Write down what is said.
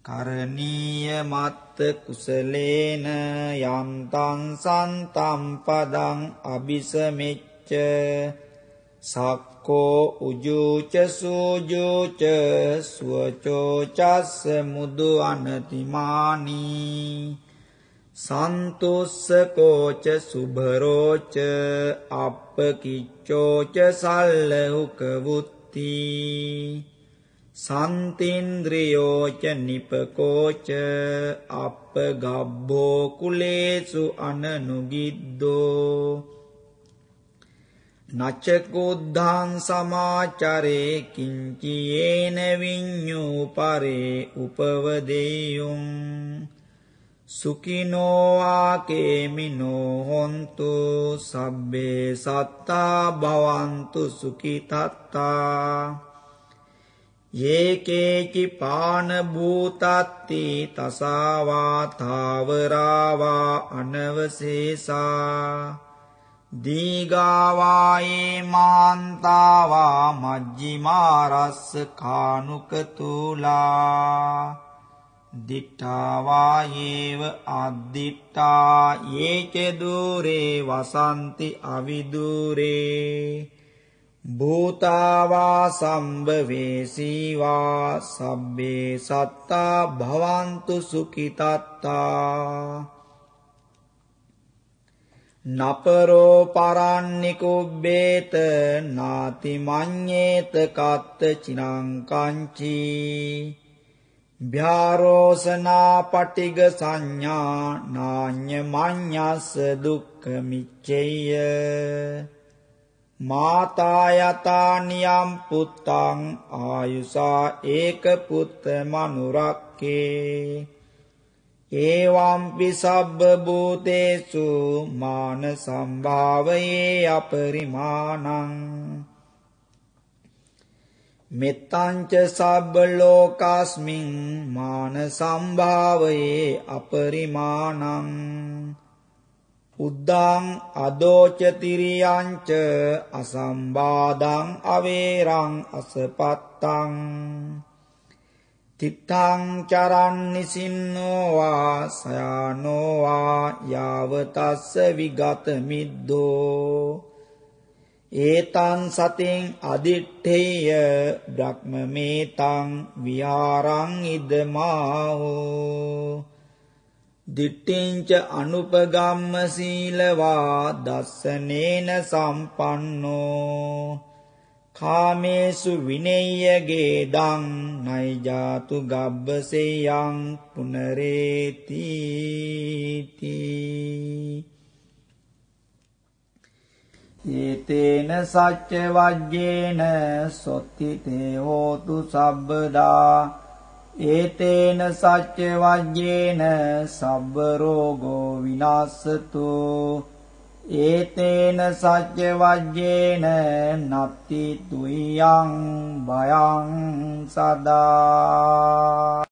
කරණීය මත්ත කුසලේන යන්තං සන්තම් පදං අபிසමෙච්ච සක්කෝ උජුච සූජුච සුවචෝ චස්ස මුදු අනතිමානි සන්තුස්සකෝච සුභරෝච අප්පකිච්චෝච සල්ලහුකවුත්ති සන්තින්ද්‍රියෝච නිපකෝච අප්පගබ්බෝ කුලේසු අනනුගිද්දෝ නචකුද්ධං සමාචරේ කිංචියේන විඤ්ඤෝ පරේ උපවදේයුං සුඛිනෝ ආකේමිනෝ හොන්තු සබ්බේ සත්තා භවන්තු සුඛිතත්තා යේකේචි පාන භූතත්ති තසාවා තාවරාවා අනවසේසා දීගාවායේ මාන්තාවා මජ්ජිමාරස්ස කානුකතුලා දිට්ඨාවායේව අද්දිට්ඨා යේච දුරේ වසන්ති අවිදුරේ භූතාවා සම්භවේසීවා සබ්බේ සත්තා භවන්තු සුඛිතත්තා නපරෝ පරන්නිකුබ්බේත නාති මඤ්ඤේත කත්ත චිනං කංචී භ්‍යාරෝසනා පටිග සංඥා නාඤ්ඤ මඤ්ඤස්ස දුක්ඛ මිච්ඡේය මාතා යතා නියම් පුත්තං ආයුසා ඒක පුත්ත මනුරක්කේ ඒවම්පි සබ්බ භූතේසු මාන සම්භාවයේ අපරිමාණං මෙත්තංච සබ්බ ලෝකස්මින් මාන සම්භාවයේ අපරිමාණං උද්දං අදෝච තිරියංච අසම්බාධං අවේරං අසපත්තං තිත්තං චරන්නිසින්නෝ වා සයානෝ වා යාවතස්ස විගත මිද්දෝ ඒතං සතින් අදිත්තේය බ්‍රහ්මමේතං විහාරං ඉදමාහෝ දිට්ඨිංච අනුපගම්ම සීලවා දස්සනේන සම්පන්නෝ කාමේසු විනෙය්‍යගේ දං නයිජාතු ගබ්බසේයං පුනරේති ඒතේන සච්ච වජ්ජේන සොත්ති තේ හෝතු සබ්බදා ඒතේන සච්ච වජ්ජේන සබ්බ රෝගෝ විනාශතු ඒතේන සච්ච වජ්ජේන නත්ති තුයං භයං සදා